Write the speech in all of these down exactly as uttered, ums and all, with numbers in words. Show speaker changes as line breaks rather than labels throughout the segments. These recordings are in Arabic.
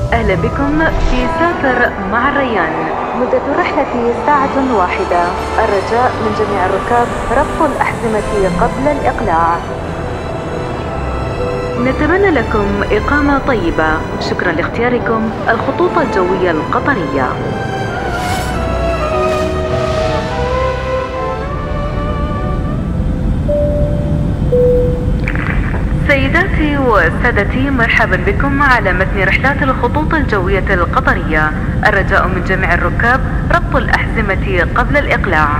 أهلا بكم في سافر مع الريان. مدة الرحلة ساعة واحدة. الرجاء من جميع الركاب ربط الأحزمة قبل الإقلاع. نتمنى لكم إقامة طيبة. شكرا لاختياركم الخطوط الجوية القطرية. سيداتي وسادتي، مرحبا بكم على متن رحلات الخطوط الجوية القطرية. الرجاء من جميع الركاب ربط الأحزمة قبل الإقلاع.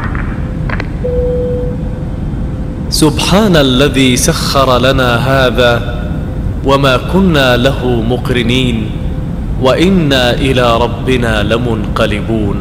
سبحان الذي سخر لنا هذا وما كنا له مقرنين وإنا إلى ربنا لمنقلبون.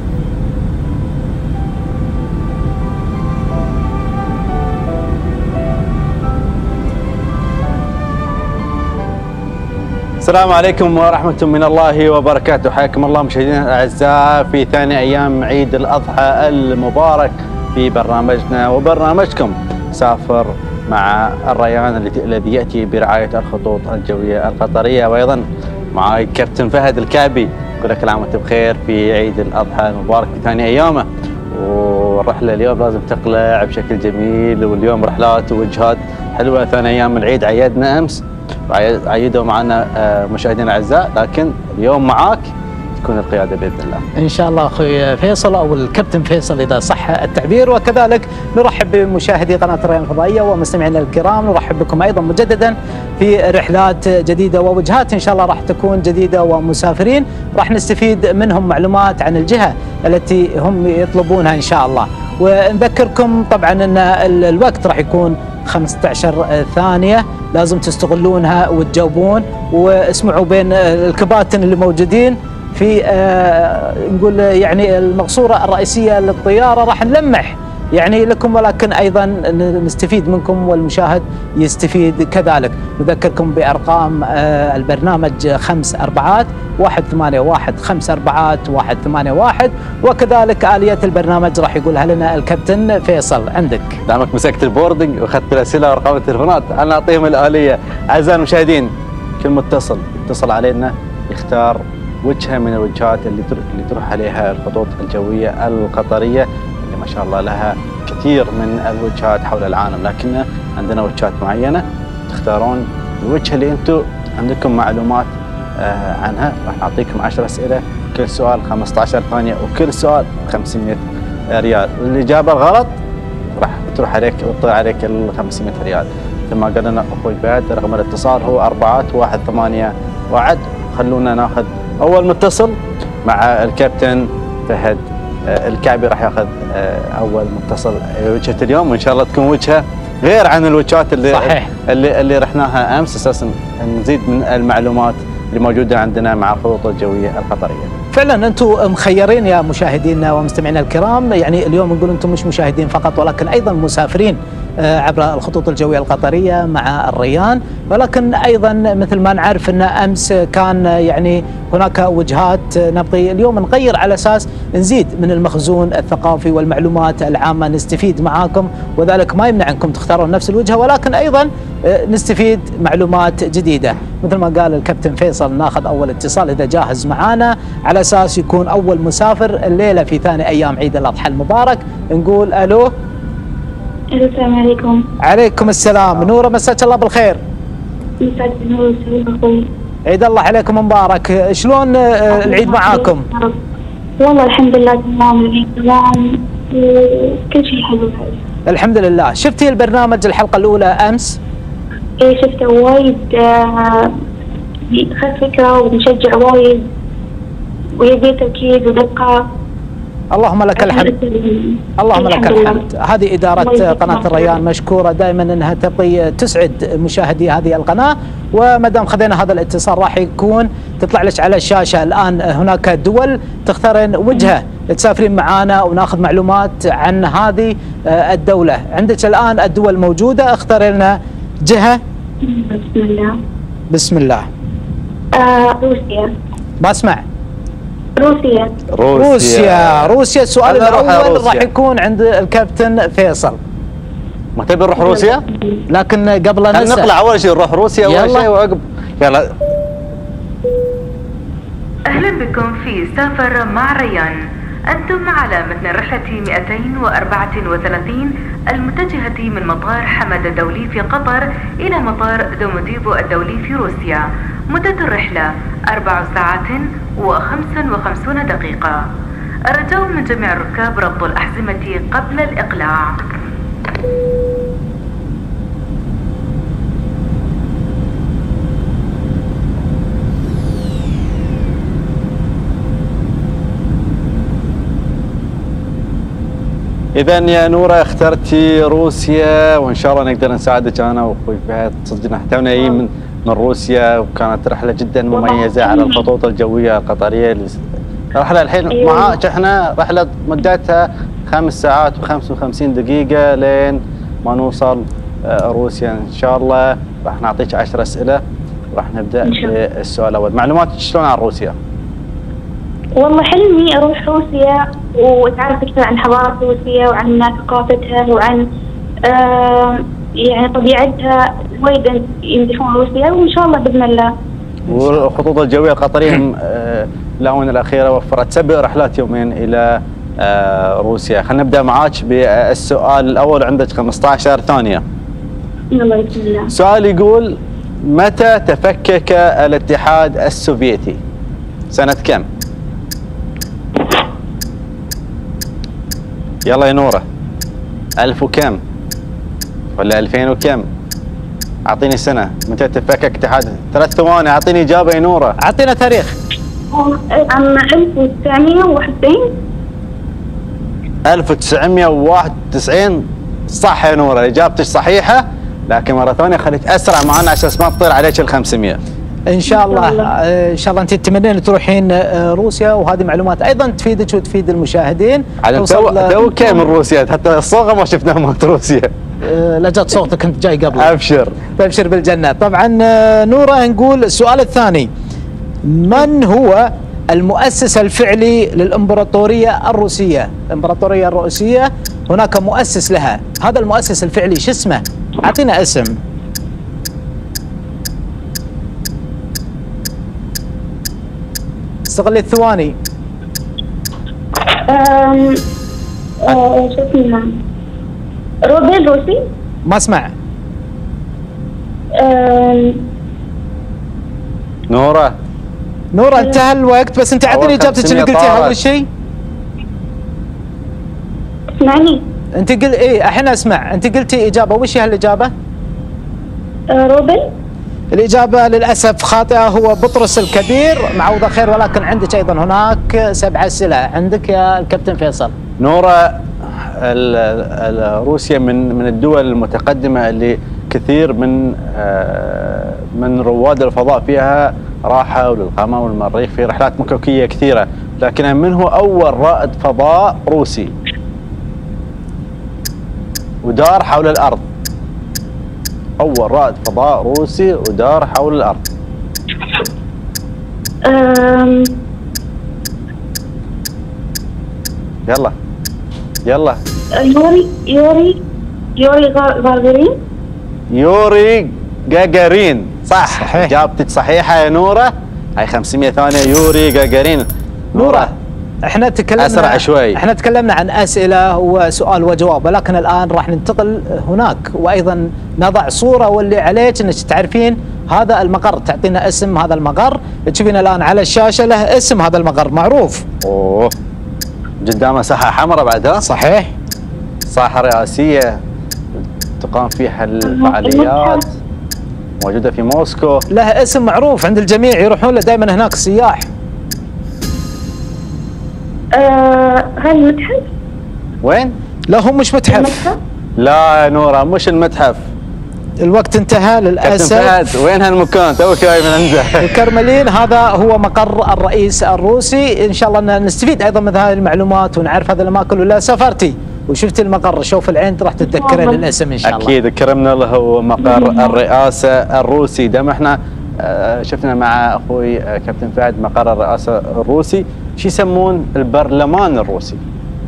السلام عليكم ورحمة من الله وبركاته. حياكم الله مشاهدينا الأعزاء في ثاني أيام عيد الأضحى المبارك في برنامجنا وبرنامجكم سافر مع الريان الذي يأتي برعاية الخطوط الجوية القطرية، وأيضا معي كابتن فهد الكعبي. كل لك العام وأنت بخير في عيد الأضحى المبارك في ثاني أيامه، والرحلة اليوم لازم تقلع بشكل جميل، واليوم رحلات ووجهات حلوة. ثاني أيام العيد عيدنا أمس عيدوا معنا مشاهدينا الاعزاء، لكن اليوم معاك تكون القياده باذن الله.
ان شاء الله اخوي فيصل او الكابتن فيصل اذا صح التعبير. وكذلك نرحب بمشاهدي قناه الريان الفضائيه ومستمعينا الكرام، نرحب بكم ايضا مجددا في رحلات جديده ووجهات ان شاء الله راح تكون جديده، ومسافرين راح نستفيد منهم معلومات عن الجهه التي هم يطلبونها ان شاء الله. ونذكركم طبعا ان الوقت راح يكون خمسة عشر ثانية، لازم تستغلونها وتجاوبون. واسمعوا بين الكباتن اللي موجودين في آه نقول يعني المقصورة الرئيسية للطيارة راح نلمح يعني لكم، ولكن أيضا نستفيد منكم والمشاهد يستفيد كذلك. نذكركم بأرقام آه البرنامج خمس أربعات واحد ثمانية واحد خمس أربعات واحد ثمانية واحد، وكذلك آلية البرنامج راح يقولها لنا الكابتن فيصل. عندك
دامك مسكت البوردنج واخذت الأسئلة وأرقام التليفونات، أنا أعطيهم الآلية. أعزائي المشاهدين، كل متصل يتصل علينا يختار وجهة من الوجهات اللي اللي تروح عليها الخطوط الجوية القطرية، اللي ما شاء الله لها كثير من الوجهات حول العالم، لكن عندنا وجهات معينة تختارون الوجهة اللي أنتم عندكم معلومات آه عنها. راح نعطيكم عشر أسئلة، كل سؤال خمسة عشر ثانية، وكل سؤال خمسمئة ريال. والإجابة الغلط راح تروح عليك وتطلع عليك ال خمسمئة ريال. مثل ما قال لنا أخوي فهد، رقم الاتصال هو أربعات واحد ثمانية واحد. خلونا ناخذ أول متصل مع الكابتن فهد الكعبي. راح ياخذ أول متصل وجهة اليوم، وإن شاء الله تكون وجهة غير عن الوجهات اللي صحيح. اللي اللي رحناها أمس، أساسا نزيد من المعلومات اللي موجودة عندنا مع الخطوط الجوية القطرية.
فعلا انتم مخيرين يا مشاهدينا ومستمعينا الكرام، يعني اليوم نقول انتم مش مشاهدين فقط ولكن ايضا مسافرين عبر الخطوط الجوية القطرية مع الريان، ولكن ايضا مثل ما نعرف ان امس كان يعني هناك وجهات نبغي اليوم نغير على اساس نزيد من المخزون الثقافي والمعلومات العامة، نستفيد معاكم، وذلك ما يمنع انكم تختارون نفس الوجهة، ولكن ايضا نستفيد معلومات جديدة. مثل ما قال الكابتن فيصل، ناخذ اول اتصال اذا جاهز معانا على اساس يكون اول مسافر الليله في ثاني ايام عيد الاضحى المبارك. نقول الو.
السلام عليكم.
عليكم السلام. نوره، مساك الله بالخير.
مساك النور والسرور اخوي.
عيد الله عليكم مبارك. شلون العيد معاكم؟
والله الحمد لله تمام، العيد تمام وكل شيء حلو.
الحمد لله. شفتي البرنامج الحلقه الاولى امس؟
ايه شفته وايد، اخذت فكره ومشجع وايد ويبي تركيز ودقه.
اللهم لك الحمد. اللهم لك الحمد. هذه إدارة قناة الريان مشكورة دائما أنها تبغي تسعد مشاهدي هذه القناة. وما دام خذينا هذا الاتصال راح يكون تطلع لك على الشاشة الآن هناك دول تختارين وجهة تسافرين معانا وناخذ معلومات عن هذه الدولة. عندك الآن الدول موجودة، اختاري لنا جهة.
بسم الله.
بسم الله.
آه روسيا.
بسمع.
روسيا.
روسيا. روسيا. السؤال الأول راح يكون عند الكابتن فيصل.
ما تبي نروح روسيا؟
لكن قبل نسأل
نطلع أول شيء نروح روسيا أول شيء، وعقب يلا.
أهلا بكم في سافر مع ريان. أنتم على متن الرحلة مئتين وأربعة وثلاثين المتجهة من مطار حمد الدولي في قطر إلى مطار دوموديبو الدولي في روسيا. مدة الرحلة أربع ساعات وخمس وخمسون دقيقة. الرجاء من جميع الركاب ربط الأحزمة قبل الإقلاع.
إذا يا نورة اخترتي روسيا، وإن شاء الله نقدر نساعدك أنا وأخوي فهد. صدقنا تونا جايين من من روسيا، وكانت رحلة جدا مميزة على الخطوط الجوية القطرية. الرحلة الحين معاك احنا رحلة مدتها خمس ساعات وخمس وخمسين دقيقة لين ما نوصل روسيا. إن شاء الله راح نعطيك عشر أسئلة وراح نبدأ بالسؤال الأول. معلوماتك شلون عن روسيا؟
والله حلمي أروح روسيا وأتعرف أكثر عن حضارة روسيا وعن ثقافتها وعن آه يعني طبيعتها. وايد يمدحون روسيا وإن شاء الله بإذن الله.
والخطوط الجوية القطرية آه الآونة الأخيرة وفرت سبع رحلات يومين إلى آه روسيا. خلينا نبدأ معاك بالسؤال الأول، عندك خمسة عشر ثانية.
يلا بسم الله.
سؤال يقول: متى تفكك الاتحاد السوفيتي؟ سنة كم؟ يلا يا نورة، ألف وكم ولا ألفين وكم؟ أعطيني سنة. متى تفكك اتحاد؟ ثلاث ثواني، أعطيني إجابة يا نورة.
أعطينا تاريخ.
عام ألف وتسعمئة وواحد وتسعين.
ألف وتسعمئة وواحد وتسعين صح يا نورة، إجابتك صحيحة، لكن مرة ثانية خليك أسرع معنا عشان ما تطير عليك ال خمسمئة.
ان شاء الله ان شاء الله انت تتمنين تروحين روسيا، وهذه معلومات ايضا تفيدك وتفيد المشاهدين.
عاد تو تو كم من روسيا، حتى الصوغه ما شفناها مالت روسيا.
لا جت صوتك كنت جاي قبل.
ابشر
ابشر بالجنه. طبعا نوره، نقول السؤال الثاني: من هو المؤسس الفعلي للامبراطوريه الروسيه؟ الامبراطوريه الروسيه هناك مؤسس لها، هذا المؤسس الفعلي شو اسمه؟ اعطينا اسم. استغل الثواني.
امم شو اسمه؟ روبل روسي؟
ما اسمع.
امم
نورة
نورة انتهى الوقت، بس انت اعطيني اجابتك اللي قلتيها اول شيء.
اسمعني.
انت قل ايه الحين اسمع، انت قلتي اجابة، وش هي الاجابة؟
روبل.
الإجابة للأسف خاطئة، هو بطرس الكبير. معوضة خير، ولكن عندك أيضا هناك سبع أسئلة. عندك يا الكابتن فيصل.
نورة، روسيا من من الدول المتقدمة اللي كثير من من رواد الفضاء فيها راحوا للقمر والمريخ في رحلات مكوكية كثيرة، لكن من هو أول رائد فضاء روسي ودار حول الأرض؟ أول رائد فضاء روسي ودار حول الأرض.
أم...
يلا يلا.
يوري يوري يوري غاغارين.
يوري غاغارين صح.
صحيح.
إجابتك صحيحة يا نورة. هاي خمسمئة ثانية. يوري غاغارين.
نورة، احنا تكلمنا
أسرع شوي.
احنا تكلمنا عن أسئلة وسؤال وجواب، ولكن الآن راح ننتقل هناك، وأيضا نضع صورة واللي عليك انك تعرفين هذا المقر. تعطينا اسم هذا المقر. تشوفين الآن على الشاشة له اسم هذا المقر معروف.
اوه، قدامه ساحة حمراء بعدها.
صحيح.
ساحة رئاسية تقام فيها الفعاليات، موجودة في موسكو.
له اسم معروف عند الجميع، يروحون له دائما هناك السياح.
آه هل المتحف؟
وين؟
لا هو مش متحف.
المتحف؟
لا يا نورة، مش المتحف.
الوقت انتهى للأسف.
كابتن فهد، وين هالمكان؟ توك جاي من عنده.
الكرملين، هذا هو مقر الرئيس الروسي. ان شاء الله ان نستفيد ايضا من هذه المعلومات ونعرف هذه الاماكن. ولا سافرتي وشفتي المقر، شوف العين راح تتذكرين الاسم ان شاء الله.
اكيد كرمنا له مقر الرئاسة الروسي. دام احنا شفنا مع اخوي كابتن فهد مقر الرئاسة الروسي، شو يسمون البرلمان الروسي؟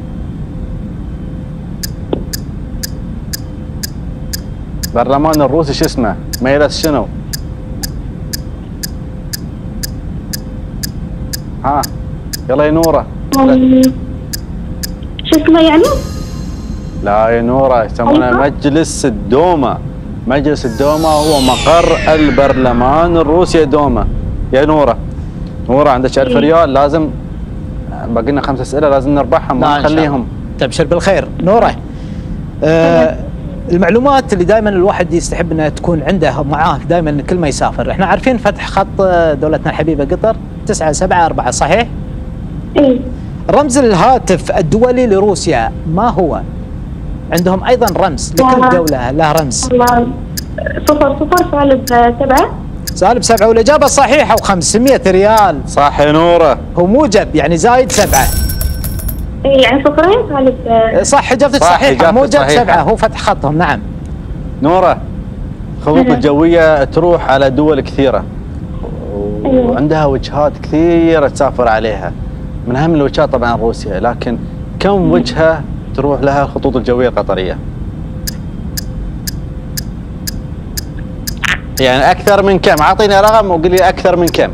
البرلمان الروسي شو اسمه؟ مجلس شنو؟ ها يلا يا نوره.
أم، شو اسمه يعني؟
لا يا نوره، يسمونه
أيوة.
مجلس الدوما. مجلس الدوما هو مقر البرلمان الروسي دوما. يا نوره، نوره عندك ألف
إيه.
ريال، لازم باقي لنا خمس اسئله لازم نربحهم ما
نعم، إن شاء الله.
نخليهم.
تبشر بالخير نوره. آه المعلومات اللي دائما الواحد يستحب انها تكون عنده معاه دائما كل ما يسافر. احنا عارفين فتح خط دولتنا الحبيبه قطر تسعة سبعة أربعة، صحيح؟
اي
رمز الهاتف الدولي لروسيا ما هو؟ عندهم ايضا رمز لكل
آه.
دوله لها رمز.
والله صفر صفر سالب سبعة.
سالب سبعة، والاجابه صحيحه وخمسمية ريال.
صح يا نوره.
هو موجب يعني زايد سبعة.
اي يعني صفرين سالب
صح، اجابتك
صح،
صحيحه،
إجابتك
موجب
صحيحة.
سبعة هو فتح خطهم. نعم.
نوره، الخطوط
أها.
الجويه تروح على دول كثيره وعندها وجهات كثيره تسافر عليها. من اهم الوجهات طبعا روسيا، لكن كم وجهه تروح لها الخطوط الجويه القطريه؟ يعني اكثر من كم؟ اعطيني رقم وقول لي اكثر من كم.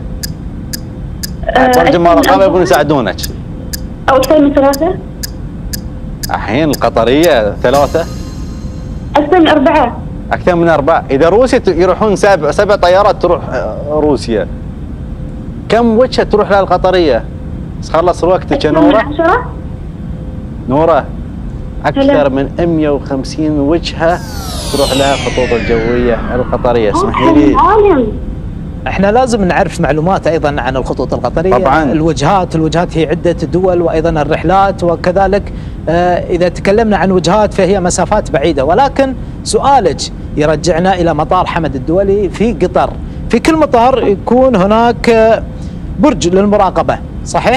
ترجم رقم يبون يساعدونك.
او اكثر من ثلاثة.
الحين القطريه ثلاثه،
اكثر من أربعة.
اكثر من اربعه. اذا روسيا ت- يروحون سبع سبع طيارات تروح آه، روسيا، كم وجهه تروح لها القطريه؟ بس خلص وقتك يا
أكثر من
نوره.
عشرة.
نوره، اكثر
هلا.
من مئة وخمسين وجهه تروح لها الخطوط الجويه القطريه. اسمحي
أوه،
لي.
عالم.
احنا لازم نعرف معلومات ايضا عن الخطوط القطريه.
طبعاً.
الوجهات، الوجهات هي عده دول، وايضا الرحلات، وكذلك آه اذا تكلمنا عن وجهات فهي مسافات بعيده، ولكن سؤالك يرجعنا الى مطار حمد الدولي في قطر. في كل مطار يكون هناك آه، برج للمراقبه، صحيح؟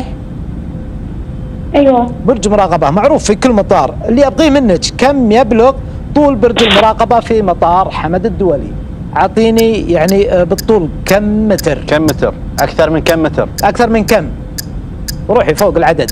ايوه.
برج مراقبه معروف في كل مطار. اللي ابغيه منك كم يبلغ طول برج المراقبه في مطار حمد الدولي؟ اعطيني يعني آه، بالطول كم متر؟
كم متر؟ اكثر من كم متر؟
أكثر من كم؟ روحي فوق العدد.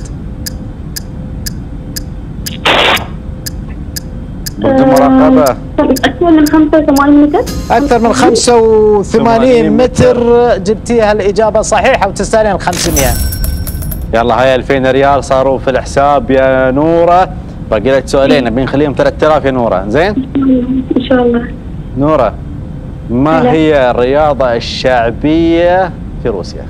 برج المراقبه
آه، اكثر من خمسة وثمانين متر.
أكثر من خمسة وثمانين
ثمانين
متر. جبتيها الإجابة صحيحة وتستاهلين ال خمسمية.
يلا هاي ألفين ريال صاروا في الحساب يا نوره. باقي لك سؤالين نبي نخليهم ثلاثة آلاف يا نوره. زين
ان شاء الله.
نوره، ما
هلا.
هي الرياضه الشعبيه في روسيا؟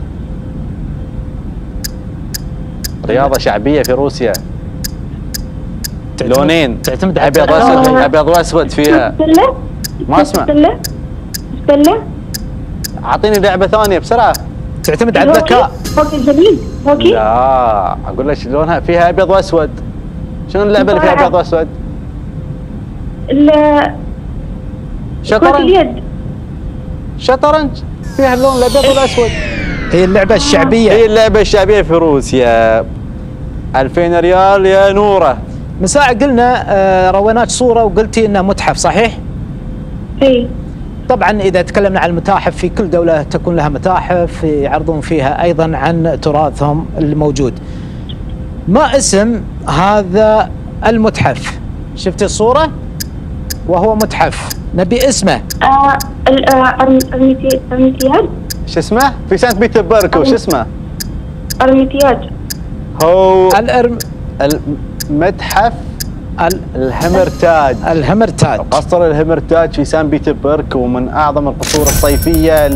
رياضه شعبيه في روسيا،
تعتمد-
لونين،
تعتمد على
ابيض
الترتيب.
واسود،
آه.
ابيض واسود فيها.
سلة.
ما أسمع.
سلة. سلة.
اعطيني لعبه ثانيه بسرعه.
تعتمد على الذكاء.
هوكي جديد. هوكي.
لا اقول لك لونها فيها ابيض واسود. شنو اللعبه اللي فيها
مصارعة.
ابيض واسود؟
ال- كرة
شطرنج.
اليد.
شطرنج فيها اللون الابيض والاسود.
هي اللعبة
هي
الشعبية.
اللعبه الشعبيه في روسيا. ألفين ريال يا نوره.
من ساعة قلنا آه، رويناك صورة وقلتي انها متحف، صحيح؟
اي.
طبعا اذا تكلمنا عن المتاحف في كل دولة تكون لها متاحف يعرضون فيها ايضا عن تراثهم الموجود. ما اسم هذا المتحف؟ شفتي الصورة؟ وهو متحف، نبي اسمه.
آه، ال- آه، أرم- أرميتي- أرميتياج.
شو اسمه؟ في سانت بيتربرغ وش اسمه؟
أرميتياج.
هو
الارم
المتحف
ال-
الهمرتاج.
الهمرتاج.
قصر الهمرتاج في سان بيتربرغ، ومن اعظم القصور الصيفيه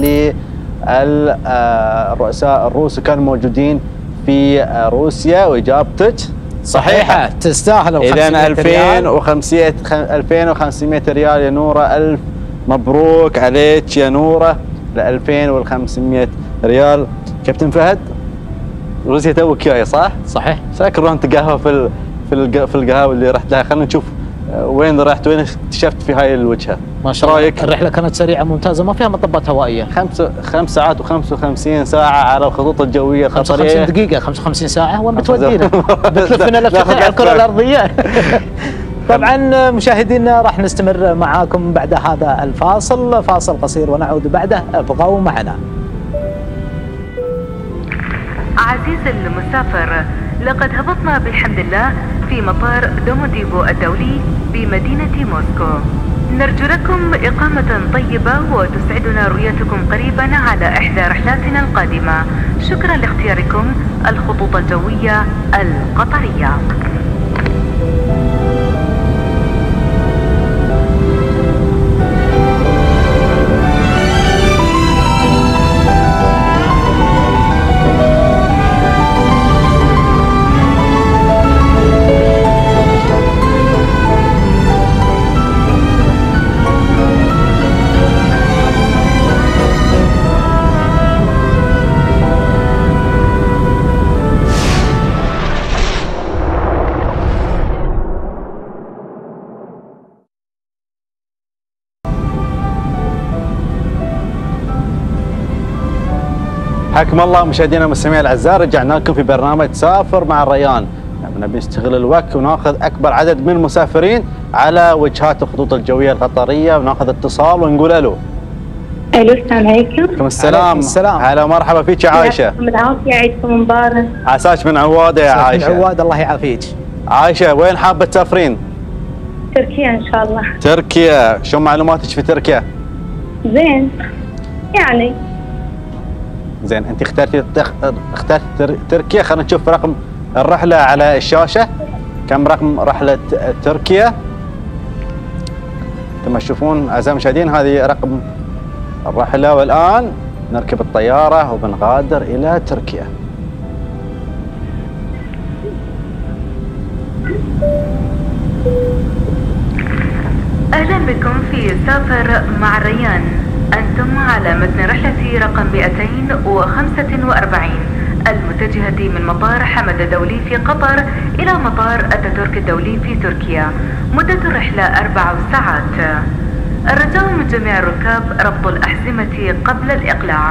للرؤساء الروس كانوا موجودين في آه، روسيا. واجابتك
صحيحة، تستاهل ال
اذا
خمسمية ريال.
ألفين وخمسمية خ- ألفين وخمسمية ريال يا نوره. الف مبروك عليك يا نوره ل ألفين وخمسمية ريال. كابتن فهد، روسيا توك جاي صح؟
صحيح.
ساكر روح انت قهوه في ال... في الق... في القهاوي اللي رحت لها. خلينا نشوف آه، وين رحت، وين اكتشفت في هاي الوجهه.
ما شاء الله
رايك؟
الرحلة كانت سريعة ممتازة، ما فيها مطبات هوائية.
خمس خمس ساعات وخمسة وخمسين ساعه على الخطوط الجويه
خمسة وخمسين
القطريه.
دقيقة، خمسة وخمسين ساعة، وين
خمسة
بتودينا؟ بتلفنا لفتين
ناخذ
على الكرة
لفة.
الأرضية. طبعا مشاهدينا راح نستمر معاكم بعد هذا الفاصل، فاصل قصير ونعود بعده، ابقوا معنا.
عزيزي المسافر، لقد هبطنا بالحمد لله في مطار دوموديفو الدولي بمدينة موسكو. نرجو لكم إقامة طيبة وتسعدنا رؤيتكم قريبا على إحدى رحلاتنا القادمة. شكرا لاختياركم الخطوط الجوية القطرية.
حياكم الله مشاهدينا المستمعين الاعزاء، رجعنا لكم في برنامج سافر مع الريان. نبي نستغل الوقت وناخذ اكبر عدد من المسافرين على وجهات الخطوط الجويه القطريه، وناخذ اتصال ونقول الو.
الو السلام عليكم.
عليكم السلام.
السلام.
هلا مرحبا فيك يا عايشه.
يعطيكم العافيه، عيدكم مبارك.
عساك من عواده يا عايشه.
من عواد، الله يعافيك.
عايشه وين حابه تسافرين؟
تركيا ان شاء الله.
تركيا، شو معلوماتك في تركيا؟
زين يعني.
زين، انت اخترتي تخ... اخترتي تر... تركيا. خلينا نشوف رقم الرحله على الشاشه. كم رقم رحله تركيا؟ كما تشوفون اعزائي المشاهدين هذه رقم الرحله، والان نركب الطياره وبنغادر الى تركيا.
أهلا بكم في سافر مع الريان. أنتم على متن رحلة رقم مئتين وخمسة وأربعين المتجهة من مطار حمد الدولي في قطر إلى مطار أتاتورك الدولي في تركيا. مدة الرحلة أربع ساعات. الرجاء من جميع الركاب ربط الأحزمة قبل الإقلاع.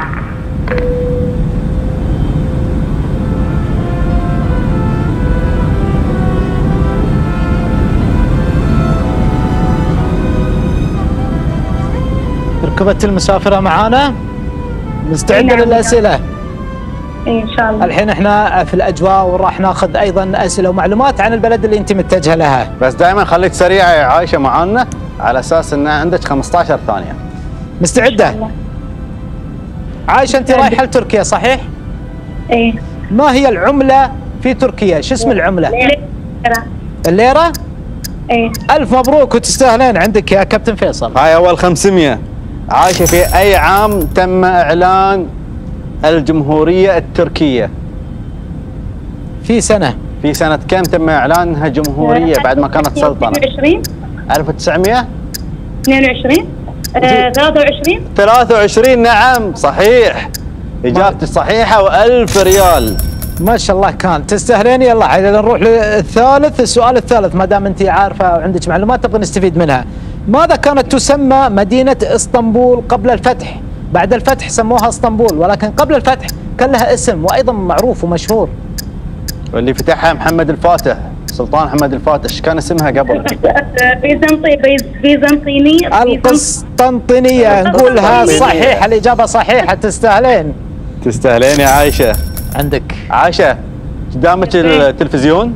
ركبت المسافرة معانا، مستعدة
نعم.
للأسئلة.
ان شاء الله.
الحين احنا في الأجواء وراح ناخذ أيضا أسئلة ومعلومات عن البلد اللي أنت متجهة لها.
بس دائما خليك سريعه يا عايشه معانا على اساس ان عندك خمسة عشر ثانيه.
مستعدة؟ عايشة أنت رايحة لتركيا صحيح؟
ايه.
ما هي العملة في تركيا؟ شو اسم العملة؟
ليرة.
الليرة؟
ايه.
ألف مبروك وتستاهلين عندك يا كابتن فيصل.
هاي اول خمسمية. عايشه في اي عام تم اعلان الجمهوريه التركيه؟
في سنة.
في سنه كم تم اعلانها جمهوريه بعد ما كانت سلطنه؟
اثنين وعشرين.
ألف وتسعمية
اثنين وعشرين. آه، ثلاثة وعشرين.
ثلاثة وعشرين. نعم صحيح، اجابتك صحيحه وألف ريال.
ما شاء الله كان تستاهلين. يلا عاد نروح للثالث، السؤال الثالث ما دام انت عارفه وعندك معلومات تبغى نستفيد منها. ماذا كانت تسمى مدينه اسطنبول قبل الفتح؟ بعد الفتح سموها اسطنبول، ولكن قبل الفتح كان لها اسم وايضا معروف ومشهور.
واللي فتحها محمد الفاتح، سلطان محمد الفاتح، ايش كان اسمها قبل؟
بيزنطي بيزنطينية.
القسطنطينية. نقولها صحيحه، الاجابه صحيحه، تستاهلين.
تستاهلين يا عايشه.
عندك
عايشه قدامك التلفزيون؟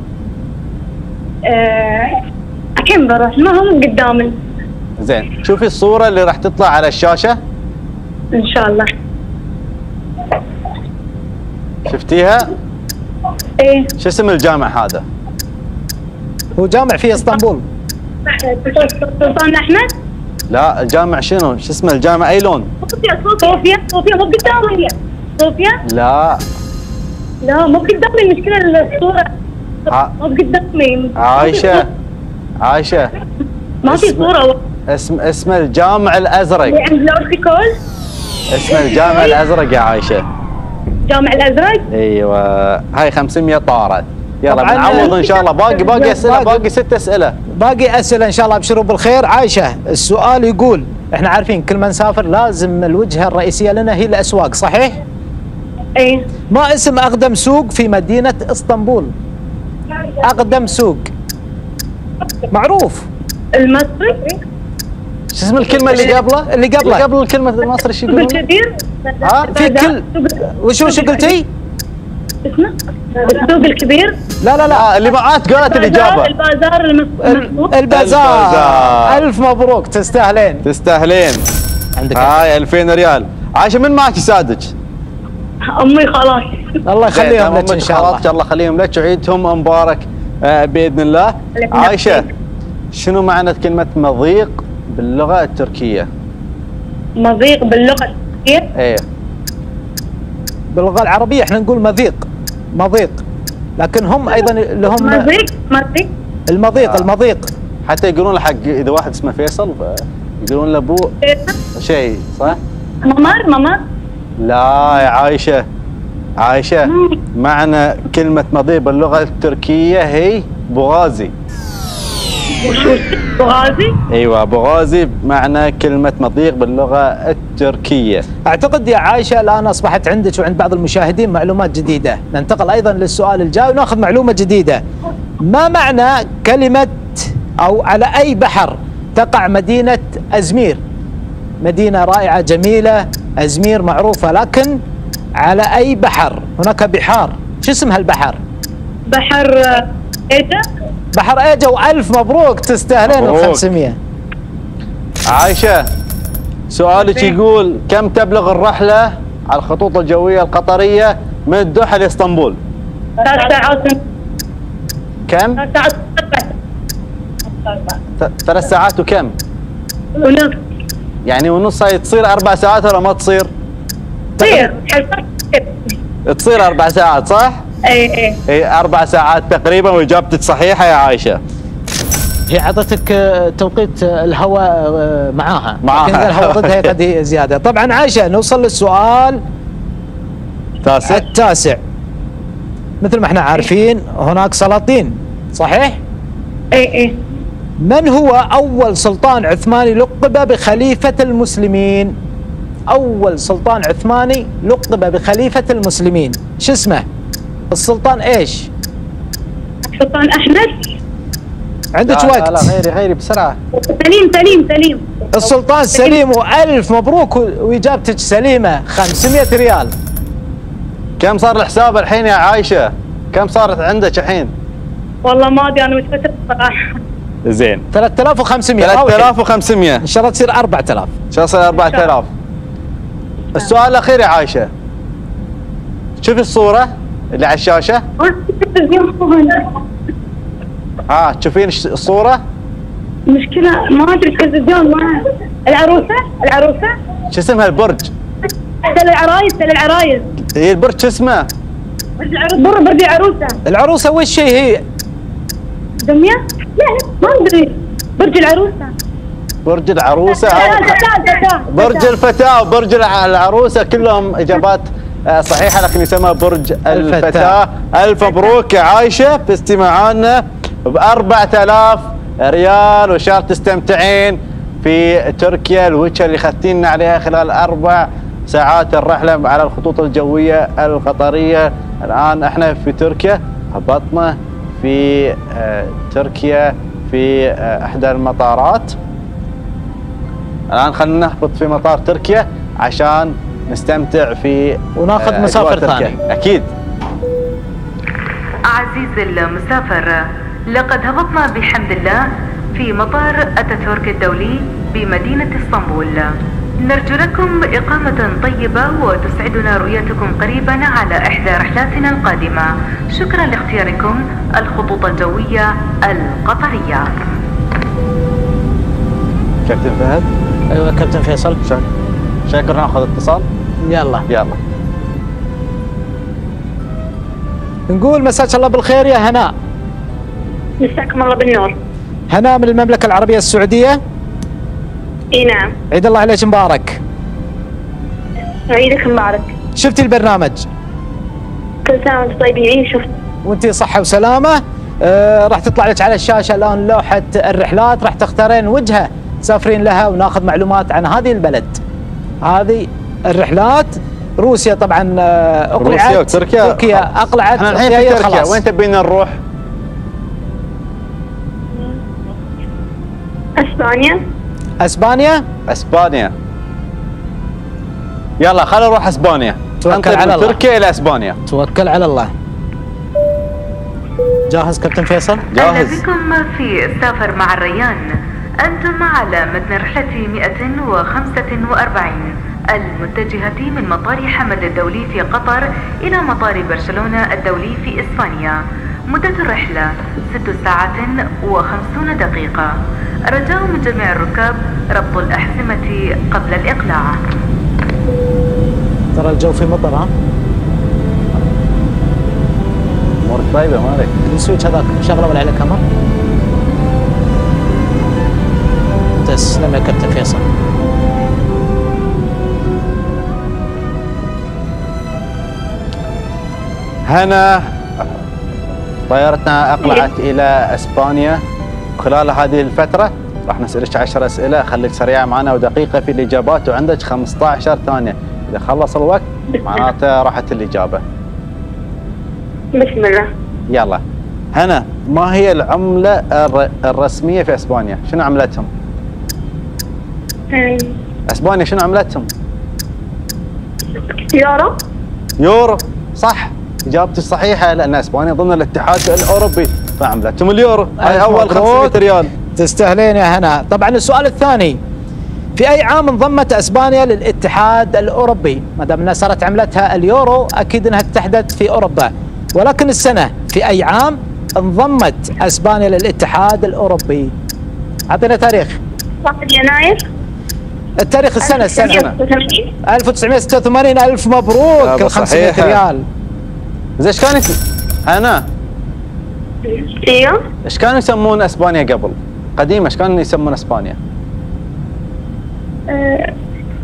آه، كم بروح؟ ما هم قدامي.
زين، شوفي الصوره اللي راح تطلع على الشاشه.
ان شاء الله.
شفتيها؟
ايه.
شو اسم الجامع هذا؟
هو جامع في اسطنبول.
سلطان احمد.
لا الجامع شنو؟ شو اسمه الجامع؟ اي لون؟
صوفيا صوفيا صوفيا مو قدامي. صوفيا؟
لا
لا مو قدامي، المشكلة الصورة
ع...
مو قدامي.
عايشه عايشه
ما في
اسم...
صورة.
اسم اسم الجامع الازرق.
اللي عند لورتيكول.
اسم الجامع الازرق يا عايشه.
جامع الازرق.
ايوه، هاي خمسمية طارت. يلا
طبعاً
بنعوض ان شاء الله. باقي باقي اسئله، باقي ست اسئله.
باقي اسئله ان شاء الله، ابشروا بالخير. عايشه السؤال يقول، احنا عارفين كل ما نسافر لازم الوجهه الرئيسيه لنا هي الاسواق صحيح؟
ايه.
ما اسم اقدم سوق في مدينه اسطنبول؟ اقدم سوق معروف.
المصري.
شو اسم الكلمه اللي قبله؟
اللي قبله
اللي قبل الكلمه المصري شو يقولون؟
بالكثير.
ها في كل وشو شو قلتي؟
اسمه السوق الكبير.
لا لا لا
آه اللي معاك قالت الإجابة.
البازار المسبوق.
البازار.
البازار.
ألف مبروك تستاهلين.
تستاهلين.
عندك
هاي ألفين ريال. عايشة من معك يساعدك؟
امي خلاص.
الله يخليهم لك ان شاء الله.
خلاص الله يخليهم لك وعيدهم مبارك آه باذن الله. عايشه شنو معنى كلمه مضيق باللغه التركيه؟
مضيق باللغه التركيه؟
ايه
باللغه العربيه احنا نقول مضيق مضيق، لكن هم ايضا لهم
مضيق مضيق
المضيق
آه.
المضيق
حتى يقولون له حق اذا واحد اسمه فيصل يقولون له ابو شيء صح؟
ممر ممر.
لا يا عايشه عايشه معنى كلمه مضيق باللغه التركيه هي بوغازي.
وشو بوغازي؟
ايوه بوغازي معنى كلمه مضيق باللغه التركيه.
اعتقد يا عائشه الان اصبحت عندك وعند بعض المشاهدين معلومات جديده، ننتقل ايضا للسؤال الجاي وناخذ معلومه جديده. ما معنى كلمه او على اي بحر تقع مدينه ازمير؟ مدينه رائعه جميله ازمير معروفه، لكن على اي بحر؟ هناك بحار، شو اسم هالبحر؟
بحر ايجا.
بحر ايجا. والف مبروك تستاهلين ال خمسمية.
عايشه سؤالك يقول كم تبلغ الرحله على الخطوط الجويه القطريه من الدوحه لاسطنبول؟
ثلاث ساعات.
كم؟
ثلاث ساعات
ثلاث ساعات وكم؟
ونص.
يعني ونص هاي تصير اربع ساعات ولا ما تصير؟
تصير
تصير اربع ساعات صح؟
اي اي
اي اربع ساعات تقريبا واجابتك صحيحه يا عائشه.
هي عطتك توقيت الهواء معاها
معاها
لكن الهواء ضدها قد هي زياده. طبعا عائشه نوصل للسؤال
التاسع
التاسع. مثل ما احنا عارفين هناك سلاطين صحيح؟
اي اي.
من هو اول سلطان عثماني لقب بخليفه المسلمين؟ اول سلطان عثماني لقب بخليفه المسلمين، شو اسمه؟ السلطان ايش؟
السلطان احمد.
عندك
لا
وقت.
لا لا غيري غيري بسرعه.
سليم سليم سليم.
السلطان سليم. والف مبروك واجابتك سليمه. خمسمية ريال.
كم صار الحساب الحين يا عايشه؟ كم صارت عندك الحين؟
والله ما ادري انا متفتت صراحه.
زين
ثلاثة آلاف وخمسمية.
ثلاثة آلاف وخمسمية
ان شاء الله تصير أربعة آلاف.
ان شاء الله تصير أربعة آلاف. السؤال الاخير يا عايشه، شوفي الصوره اللي على الشاشه. ها آه تشوفين الصوره؟
مشكلة ما ادري التلفزيون ما. العروسة العروسة.
شو اسمها البرج؟
تل العرايس تل العرايس.
هي البرج شو اسمه؟
برج العروسة. برج العروسة.
العروسه وش هي؟
دمية؟ لا ما ادري. برج العروسة.
برج العروسه أو برج الفتاه وبرج العروسه كلهم اجابات صحيحه لكن يسمى برج الفتاه. الف مبروك يا عايشه فزتي معانا ب أربعة آلاف ريال وان شاء الله تستمتعين في تركيا الوجهه اللي اخذتينا عليها خلال اربع ساعات الرحله على الخطوط الجويه القطريه. الان احنا في تركيا، هبطنا في تركيا في احدى المطارات. الان خلينا نهبط في مطار تركيا عشان نستمتع في
وناخذ مسافر ثاني.
اكيد.
عزيزي المسافر، لقد هبطنا بحمد الله في مطار اتاتورك الدولي بمدينة اسطنبول. نرجو لكم إقامة طيبة وتسعدنا رؤيتكم قريبا على إحدى رحلاتنا القادمة. شكرا لاختياركم الخطوط الجوية القطرية.
كابتن فهد.
ايوه كابتن فيصل.
شكرا ناخذ اتصال.
يلا
يلا
نقول مساك الله بالخير يا هناء.
مساكم الله بالنور.
هناء من المملكة العربية السعودية.
اي نعم.
عيد الله عليك مبارك.
عيدك مبارك.
شفتي البرنامج؟
كل سنة وانتم طيبين. اي شفت.
وانتي صحة وسلامة. آه راح تطلع لك على الشاشة الآن لوحة الرحلات، راح تختارين وجهة تسافرين لها وناخذ معلومات عن هذه البلد. هذه الرحلات روسيا طبعا اقلعت.
روسيا وتركيا.
تركيا اقلعت.
احنا الحين في تركيا خلاص. وين تبينا نروح؟
اسبانيا.
اسبانيا.
اسبانيا. يلا خلينا نروح اسبانيا.
توكل على
من
الله.
تركيا الى اسبانيا.
توكل على الله. جاهز كابتن فيصل؟
أهلا
جاهز.
بكم في السفر مع الريان. أنتم على متن رحلة مئة وخمسة وأربعين المتجهة من مطار حمد الدولي في قطر إلى مطار برشلونة الدولي في إسبانيا. مدة الرحلة ست ساعات وخمسون دقيقة. رجاء من جميع الركاب ربط الأحزمة قبل الإقلاع.
ترى الجو في مطر ها؟
امورك طيبه مالك؟
السويتش هذاك شغله ولا عليه كاميرا؟ تسلم يا كابتن فيصل.
هنا طيارتنا اقلعت الى اسبانيا. خلال هذه الفتره راح نسالك عشر اسئله، خليك سريعه معنا ودقيقه في الاجابات، وعندك خمسة عشر ثانيه. اذا خلص الوقت معناته راحت الاجابه.
بسم الله.
يلا. هنا ما هي العمله الر- الرسميه في اسبانيا؟ شنو عملتهم؟
أمم،
اسبانيا شنو عملتهم؟
يورو.
يورو. صح، اجابتك صحيحه، لان اسبانيا ضمن الاتحاد الاوروبي فعملتهم اليورو. هاي
ألف
اول
مبروك.
خمسمئة ريال.
تستاهلين يا هنا. طبعا السؤال الثاني، في اي عام انضمت اسبانيا للاتحاد الاوروبي؟ ما دام انها صارت عملتها اليورو اكيد انها اتحدت في اوروبا، ولكن السنه في اي عام انضمت اسبانيا للاتحاد الاوروبي؟ اعطينا تاريخ.
واحد يناير.
التاريخ السنه السنه
ألف وتسعمئة وستة وثمانين.
ألف وتسعمئة وستة وثمانين. الف مبروك
إجابة
ال خمسمئة
صحيحة.
ريال.
زين ايش كانت هنا؟
ايوه.
ايش كانوا يسمون اسبانيا قبل؟ قديمه ايش كانوا يسمون اسبانيا؟
أه،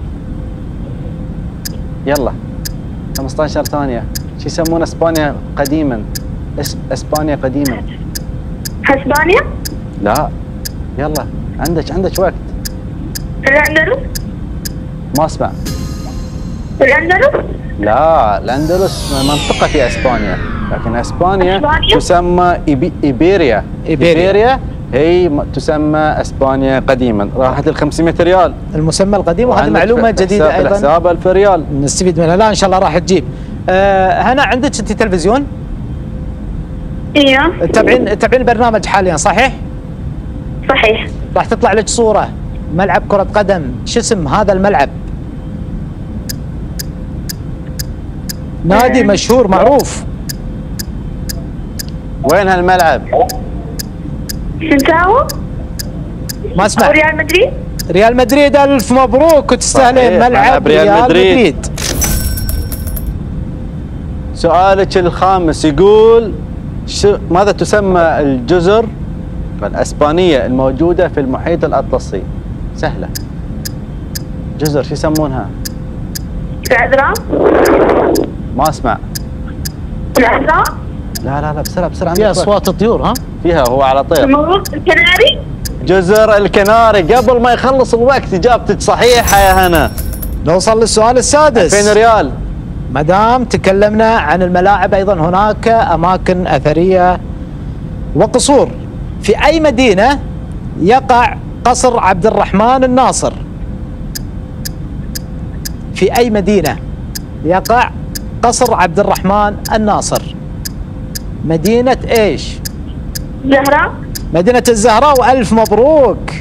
يلا خمسة عشر ثانيه. شو يسمون اسبانيا قديما؟ اس اسبانيا قديما.
اسبانيا.
لا يلا عندك عندك وقت.
الاندلس.
ما اسمع.
الاندلس.
لا الاندلس منطقه في اسبانيا، لكن اسبانيا
إسبانيا؟
تسمى إيبي... ايبيريا.
إيبيريا.
ايبيريا هي م- تسمى اسبانيا قديما. راحت ال خمسمئة ريال.
المسمى القديم، وهذه
وعندك
معلومه
في
جديده
حساب-
ايضا
الحساب ألف ريال.
نستفيد منها. لا ان شاء الله راح تجيب. أه هنا عندك انت تلفزيون؟
ايوه.
تتابعين تتابعين البرنامج حاليا صحيح؟
صحيح.
راح تطلع لك صوره ملعب كره قدم، شو اسم هذا الملعب؟ نادي مشهور معروف.
وين هالملعب؟
سنتاو.
ما
او
اسمع.
ريال مدريد.
ريال مدريد. الف مبروك وتستاهلين
صحيح،
ملعب
ملعب ريال
ريال
مدريد.
مدريد.
سؤالك الخامس يقول شو ماذا تسمى الجزر الاسبانيه الموجوده في المحيط الاطلسي؟ سهله. جزر شو يسمونها؟
العذراء.
ما اسمع.
العذراء.
لا لا لا بسرعه بسرعه.
فيها
عندك وقت.
اصوات الطيور ها؟
فيها هو على طير.
الموروث الكناري.
جزر الكناري. قبل ما يخلص الوقت اجابتك صحيحه يا هنا.
نوصل للسؤال السادس.
ألفين ريال.
ما دام تكلمنا عن الملاعب، ايضا هناك اماكن اثريه وقصور. في اي مدينه يقع قصر عبد الرحمن الناصر؟ في اي مدينه يقع قصر عبد الرحمن الناصر؟ مدينه ايش؟
زهراء.
مدينه الزهراء. والف مبروك.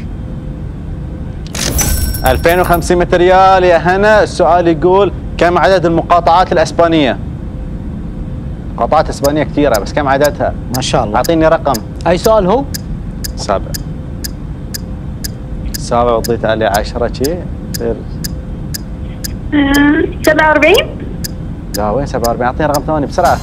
ألفين وخمسمئة ريال يا هنا. السؤال يقول كم عدد المقاطعات الاسبانيه؟ مقاطعات اسبانيه كثيره بس كم عددها؟
ما شاء الله.
اعطيني رقم.
اي سؤال هو؟
سابع. سابع وضيت عليه عشرة شي يصير.
أه، سبعة وأربعين.
لا وين سبعة وأربعين؟ اعطيني رقم ثاني بسرعه.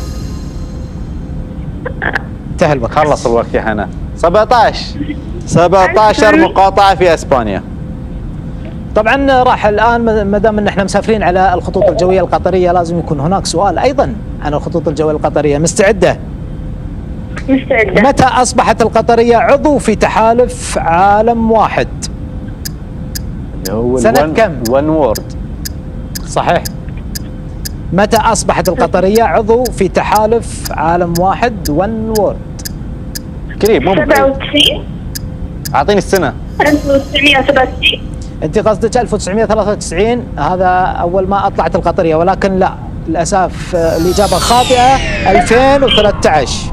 انتهى الوقت.
خلص الوقت يا هنا. سبعة عشر. سبعة عشر مقاطعه في اسبانيا.
طبعا راح الان ما دام ان احنا مسافرين على الخطوط الجويه القطريه، لازم يكون هناك سؤال ايضا عن الخطوط الجويه القطريه. مستعده؟
مستعدة.
متى اصبحت القطريه عضو في تحالف عالم واحد؟
اللي هو
سنة كم؟
ون وورد.
صحيح. متى اصبحت القطريه عضو في تحالف عالم واحد ون وورد؟
قريب مو
سبعة
بعيد.
وتسعين.
اعطيني السنه.
ألف وتسعمئة وسبعة وتسعين.
انت قصدك ألف وتسعمئة وثلاثة وتسعين، هذا اول ما اطلعت القطريه، ولكن لا، للاسف الاجابه خاطئه. ألفين وثلاثة عشر.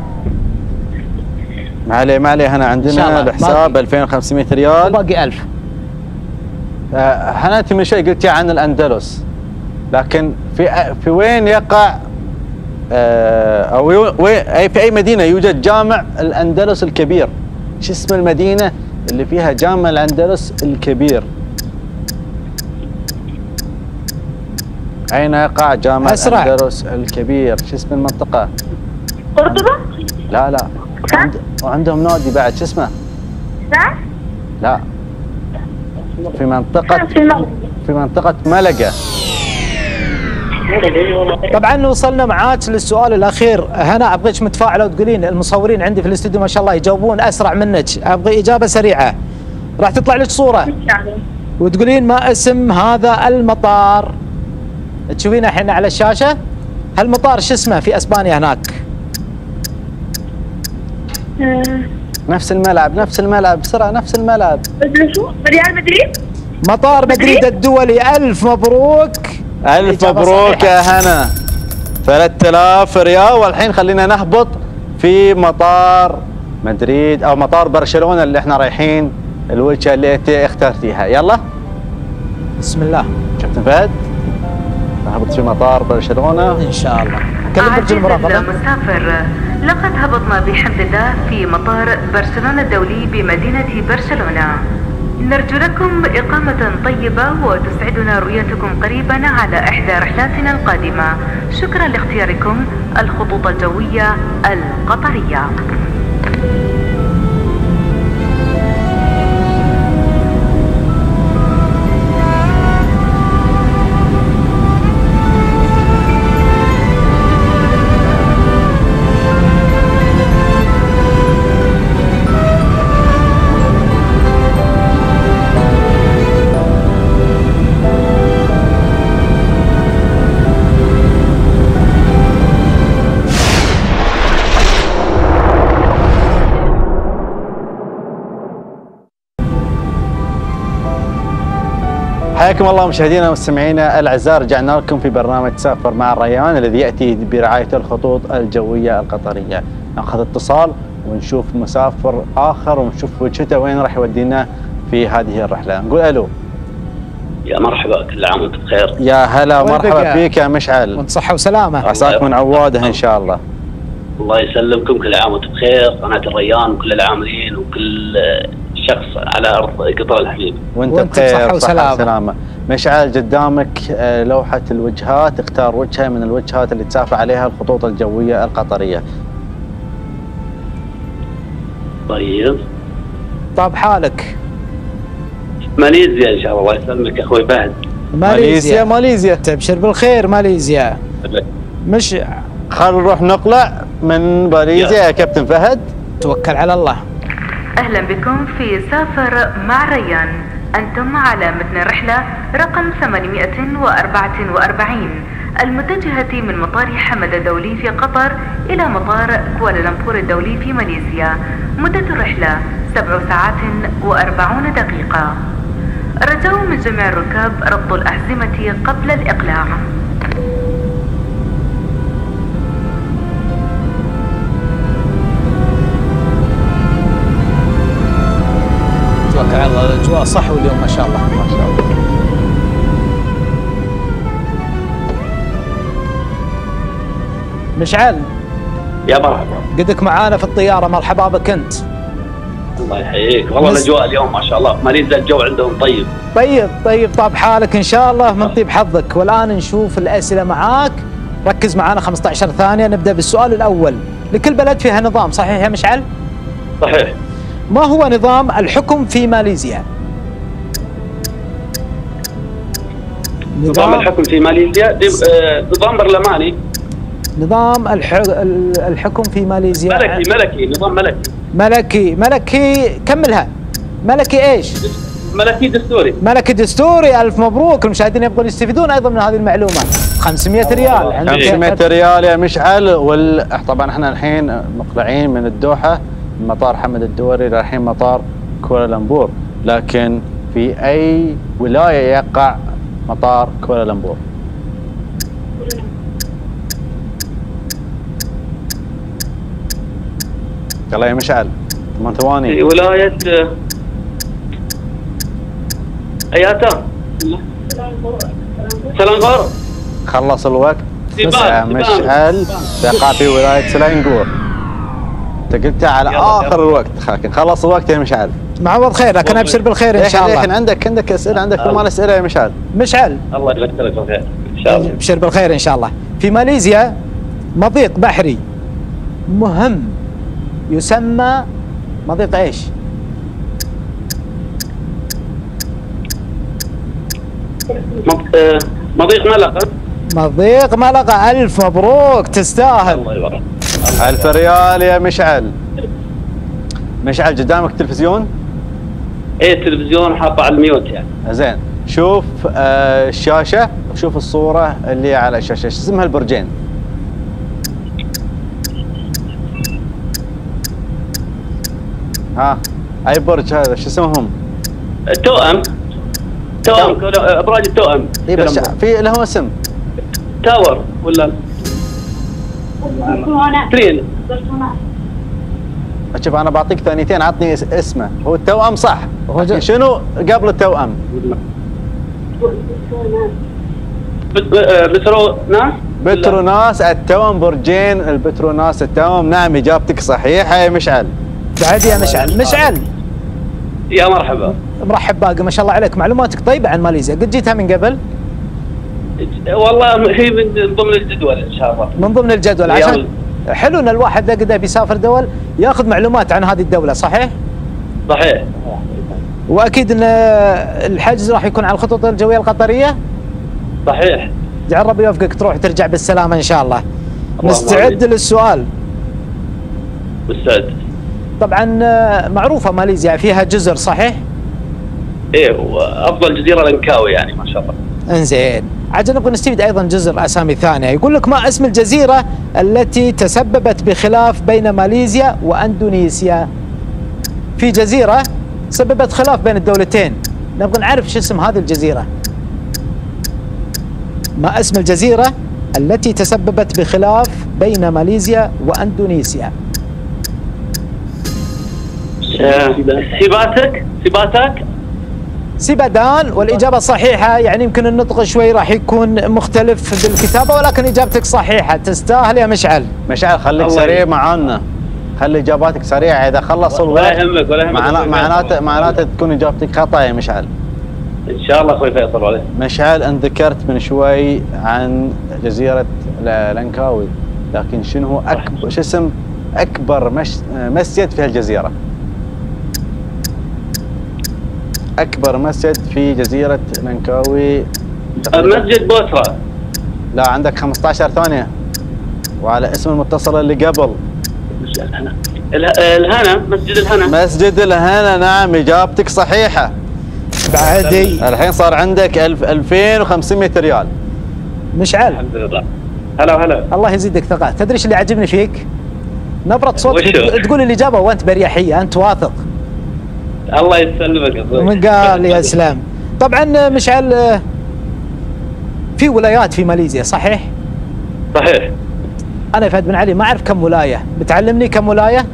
ما عليه ما عليه، هنا عندنا الحساب ألفين وخمسمئة ريال
وباقي ألف.
آه حناتي من شوي قلتي عن الاندلس، لكن في في وين يقع آه او وين في اي مدينه يوجد جامع الاندلس الكبير؟ شو اسم المدينه اللي فيها جامع الاندلس الكبير؟ أين يقع جامع
أسرع.
الأندلس الكبير؟ شو اسم المنطقة؟
قرطبة؟
لا لا وعند... وعندهم نادي بعد، شو اسمه؟
صح؟
لا في منطقة
في المغرب.
في منطقة ملقا.
طبعا وصلنا معاك للسؤال الاخير. هنا ابغيك متفاعله وتقولين المصورين عندي في الاستوديو ما شاء الله يجاوبون اسرع منك، ابغي اجابه سريعه. راح تطلع لك صوره وتقولين ما اسم هذا المطار. تشوفينه الحين على الشاشه. هالمطار شو اسمه في اسبانيا هناك؟
نفس الملعب نفس الملعب بسرعة، نفس الملعب.
شو؟ ريال مدريد؟
مطار مدريد الدولي. ألف مبروك.
ألف مبروك يا هنا، ثلاثة آلاف ريال. والحين خلينا نهبط في مطار مدريد أو مطار برشلونة اللي احنا رايحين الوجهة اللي انت اخترتيها. يلا
بسم الله.
كابتن فهد نهبط في مطار برشلونة
إن شاء الله. كلم برج المراقبة.
المسافر، لقد هبطنا بحمد الله في مطار برشلونة الدولي بمدينة برشلونة. نرجو لكم إقامة طيبة وتسعدنا رؤيتكم قريبا على إحدى رحلاتنا القادمة. شكرا لاختياركم الخطوط الجوية القطرية.
حياكم الله مشاهدينا ومستمعينا الاعزاء، رجعنا لكم في برنامج سافر مع الريان الذي ياتي برعايه الخطوط الجويه القطريه. ناخذ اتصال ونشوف مسافر اخر ونشوف وجهته وين راح يودينا في هذه الرحله. نقول الو.
يا مرحبا، كل عام وانت بخير.
يا هلا مرحبا فيك يا مشعل.
وانت صحه وسلامه.
عساك من عواده ان شاء الله.
الله يسلمكم، كل عام وانتم بخير، قناه الريان وكل العاملين وكل شخص على ارض قطر الحبيب.
وانت, وانت بخير صحه وسلامه. وسلامة. مشعل قدامك لوحه الوجهات، اختار وجهه من الوجهات اللي تسافر عليها الخطوط الجويه القطريه.
طيب
طاب حالك.
ماليزيا ان شاء الله. الله يسلمك يا اخوي فهد.
ماليزيا
ماليزيا
تبشر بالخير. ماليزيا مش
خل نروح نقلع من ماليزيا يا كابتن فهد.
توكل على الله.
أهلا بكم في سافر مع ريان. أنتم على متن الرحلة رقم ثمانمئة وأربعة وأربعين المتجهة من مطار حمد الدولي في قطر إلى مطار كوالالمبور الدولي في ماليزيا. مدة الرحلة سبع ساعات وأربعون دقيقة. رجاء من جميع الركاب ربط الأحزمة قبل الإقلاع.
توكل على الله. الاجواء صحو اليوم ما شاء الله. ما شاء الله. مشعل
يا مرحبا،
قدك معانا في الطياره. مرحبا بك انت.
الله يحييك. والله الاجواء اليوم ما شاء الله في ماليزيا الجو عندهم طيب.
طيب طيب طاب حالك ان شاء الله من طيب حظك. والان نشوف الاسئله معاك. ركز معانا خمسة عشر ثانيه. نبدا بالسؤال الاول. لكل بلد فيها نظام، صحيح يا مشعل؟
صحيح.
ما هو نظام الحكم في ماليزيا؟
نظام الحكم في ماليزيا نظام برلماني.
نظام الحكم في ماليزيا
ملكي. ملكي نظام ملكي.
ملكي ملكي كملها. ملكي ايش؟
ملكي دستوري.
ملكي دستوري. الف مبروك. المشاهدين يبغون يستفيدون ايضا من هذه المعلومه. خمسمئة ريال.
خمسمئة ريال يا مشعل. وال... طبعا احنا الحين مقلعين من الدوحه مطار حمد الدولي رايحين مطار كوالالمبور، لكن في اي ولايه يقع مطار كوالالمبور؟ يلا يا مشعل ثمان
في
ثواني.
ولاية اياتا سلنغور.
خلص الوقت.
سيبان.
يا مشعل تقع في ولاية سلنغور. انت قلتها على
يلا
اخر
يلا.
الوقت. خاكن خلص الوقت يا مشعل.
معوض خير، لكن ابشر بالخير ان شاء
الحين
الله.
عندك عندك اسئله عندك ثمان اسئله يا مشعل.
مشعل
الله يذكرك بالخير ان شاء الله.
ابشر بالخير ان شاء الله. في ماليزيا مضيق بحري مهم يسمى مضيق ايش؟
مض- آه، مضيق ملقا.
مضيق ملقا. الف مبروك تستاهل.
الله يبارك.
ألف ريال يا مشعل. مشعل قدامك تلفزيون؟
ايه التلفزيون حاطه على الميوت يعني.
زين شوف آه الشاشة وشوف الصورة اللي على الشاشة، ايش اسمها البرجين؟ ها اي برج هذا شو اسمهم؟
التوأم. توأم ابراج التوأم.
اي بس في لهم اسم.
تاور ولا ترين.
شوف انا بعطيك ثانيتين عطني اس- اسمه. هو التوأم صح.
هو
لكن شنو قبل التوأم؟
بت- آه، بتروناس.
بتروناس التوأم برجين البتروناس التوأم. نعم اجابتك صحيحة يا مشعل.
بعد يا مشعل. مشعل
يا مرحبا.
مرحب باقي، ما شاء الله عليك، معلوماتك طيبة عن ماليزيا. قد جيتها من قبل؟
والله هي من ضمن الجدول ان شاء الله.
من ضمن الجدول.
يلا.
عشان حلو ان الواحد اذا قد بيسافر دول ياخذ معلومات عن هذه الدولة، صحيح؟
صحيح.
واكيد ان الحجز راح يكون على الخطوط الجوية القطرية.
صحيح.
جعل ربي يوفقك تروح وترجع بالسلامة ان شاء الله.
اللهم
مستعد
آمين.
للسؤال؟
مستعد.
طبعا معروفة ماليزيا فيها جزر، صحيح؟
ايه وافضل جزيره لانكاوي يعني ما شاء الله.
انزين، عاد نبغى نستفيد ايضا جزر اسامي ثانيه. يقول لك ما اسم الجزيره التي تسببت بخلاف بين ماليزيا واندونيسيا؟ في جزيره سببت خلاف بين الدولتين، نبغى نعرف شو اسم هذه الجزيره. ما اسم الجزيره التي تسببت بخلاف بين ماليزيا واندونيسيا؟
آه، سيباتك سيباتك.
سيبادان، والإجابة صحيحة. يعني يمكن النطق شوي راح يكون مختلف بالكتابة، ولكن إجابتك صحيحة. تستاهل يا مشعل.
مشعل خليك
الله
سريع
يهمك.
معانا. خلي اجاباتك سريعة. اذا خلص الوقت
ولا يهمك ولا يهمك.
معنا- معناته معناته تكون اجابتك خطأ يا مشعل.
ان شاء الله اخوي فيصل عليه.
مشعل انت ذكرت من شوي عن جزيرة ل- لانكاوي، لكن شنو هو اكبر شو اسم اكبر مش مسجد في هالجزيرة؟ اكبر مسجد في جزيرة لانكاوي.
مسجد بوسرة.
لا عندك خمسة عشر ثانية وعلى اسم المتصل اللي قبل.
الهنا. اله- الهنا. مسجد الهنا.
مسجد الهنا. نعم اجابتك صحيحة.
بعدي
الحين صار عندك ألف ألفين وخمسمية ريال.
مشعل،
الحمد لله. هلا هلا.
الله يزيدك ثقة. تدري ايش اللي عجبني فيك؟ نبرة صوتك
وشو؟
تقول الإجابة وأنت بريحية، أنت واثق.
الله يسلمك يا اخوي.
من قال يا اسلام. طبعا مشعل في ولايات في ماليزيا، صحيح؟
صحيح.
أنا فهد بن علي ما أعرف كم ولاية، بتعلمني كم ولاية؟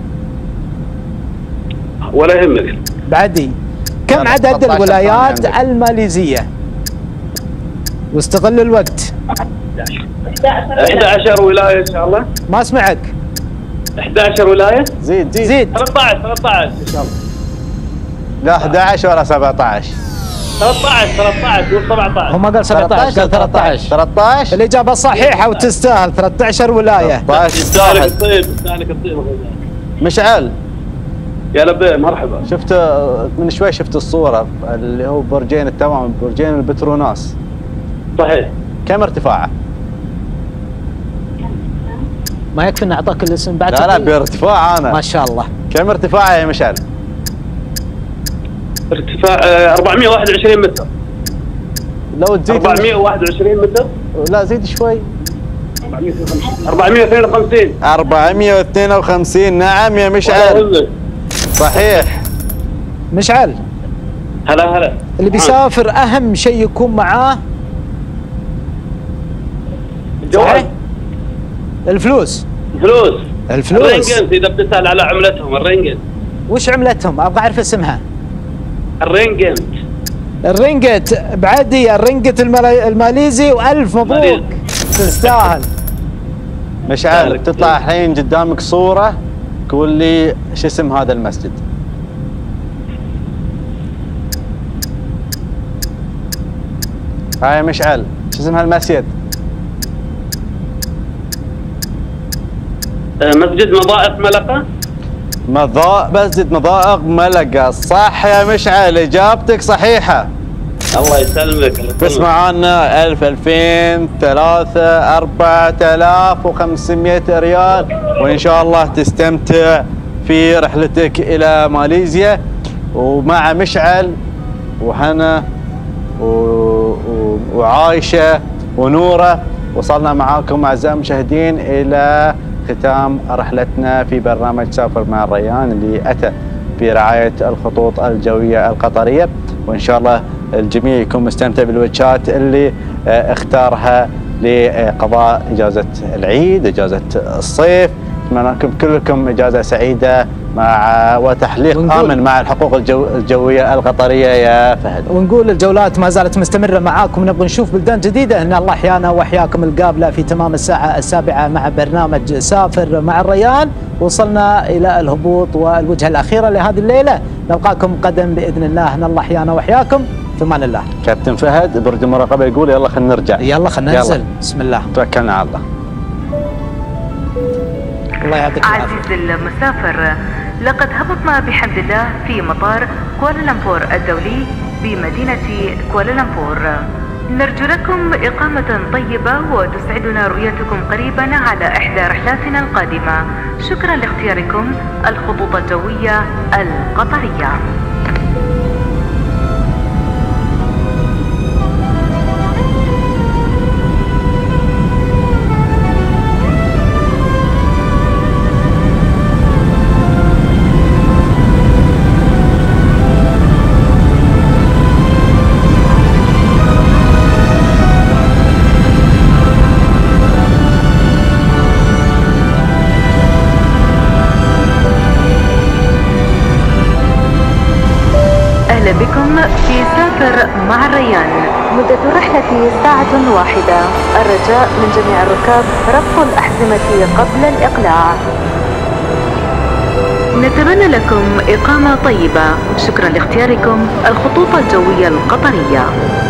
ولا يهمك.
بعدي كم
لا،
عدد
ثلاثة عشر
الولايات
ثانية عندك.
الماليزية؟ واستغل الوقت.
احدى عشر ولايه ان شاء الله.
ما اسمعك.
احدى عشر ولايه.
زيد زيد.
زيد.
ثلاثة عشر ثلاثة عشر ان شاء الله.
لا أحد عشر ولا سبعة عشر.
ثلاثة عشر ثلاثة عشر قول سبعة عشر.
هو ما قال سبعة عشر، قال ثلاثة عشر.
ثلاثة عشر.
الإجابة صحيحة وتستاهل ثلاثة عشر ولاية.
ثلاثة عشر
يستاهلك
واحد.
الطيب يستاهلك الطيب.
مشعل
يا لبيه مرحبا.
شفت من شوي شفت الصورة اللي هو برجين التوأم برجين البتروناس،
صحيح.
كم ارتفاعه؟
ما يكفي ان اعطاك الاسم بعد؟
لا لا
تقول-
بارتفاع انا.
ما شاء الله.
كم ارتفاعه يا مشعل؟
ارتفاع آه، أربعمائة وواحد وعشرين متر.
لو تزيد
أربعمائة وواحد وعشرين متر.
لا زيد شوي.
أربعمائة واثنين وخمسين.
أربعمائة واثنين وخمسين. نعم يا مشعل صحيح.
مشعل،
هلا هلا.
اللي بيسافر اهم شيء يكون معاه
الجوال.
صحيح؟ الفلوس.
فلوس.
الفلوس
الرينجنت اذا بتسال على عملتهم الرينجنت.
وش عملتهم؟ ابغى اعرف اسمها.
الرينجنت
الرينجت بعدي الرينجت المالي... الماليزي والف مبروك تستاهل.
مشعل تطلع الحين قدامك صوره قول لي شو اسم هذا المسجد. هاي مشعل شو اسم هالمسجد؟
مسجد مضائق ملقا.
مضاء مسجد مضائق ملقا. صح يا مشعل اجابتك صحيحه.
الله يسلمك.
بس معانا ألف ألفين ثلاثة أربعة آلاف وخمسمائة ريال وإن شاء الله تستمتع في رحلتك إلى ماليزيا. ومع مشعل وهنا و... و... وعايشة ونورة وصلنا معاكم أعزائي المشاهدين إلى ختام رحلتنا في برنامج سافر مع الريان اللي أتى برعاية الخطوط الجوية القطرية. وإن شاء الله الجميع يكون مستمتع بالوجهات اللي اختارها لقضاء إجازة العيد إجازة الصيف. أتمنى لكم كلكم إجازة سعيدة مع وتحليق آمن مع الحقوق الجو الجوية القطرية يا فهد.
ونقول الجولات ما زالت مستمرة معاكم. نبغى نشوف بلدان جديدة. إن الله أحيانا وأحياكم القابلة في تمام الساعة السابعة مع برنامج سافر مع الريان. وصلنا إلى الهبوط والوجهة الأخيرة لهذه الليلة. نلقاكم غدا بإذن الله. إن الله أحيانا وأحياكم في امان الله.
كابتن فهد برج المراقبة يقول يلا خلينا نرجع.
يلا خلينا ننزل. بسم الله
توكلنا على الله.
الله يعطيك العافية.
عزيزي المسافر لقد هبطنا بحمد الله في مطار كوالالمبور الدولي بمدينة كوالالمبور. نرجو لكم إقامة طيبة وتسعدنا رؤيتكم قريبا على إحدى رحلاتنا القادمة. شكرا لاختياركم الخطوط الجوية القطرية. بكم في سافر مع الريان. مدة الرحلة ساعة واحدة. الرجاء من جميع الركاب ربط الأحزمة قبل الإقلاع. نتمنى لكم إقامة طيبة. شكرا لاختياركم الخطوط الجوية القطرية.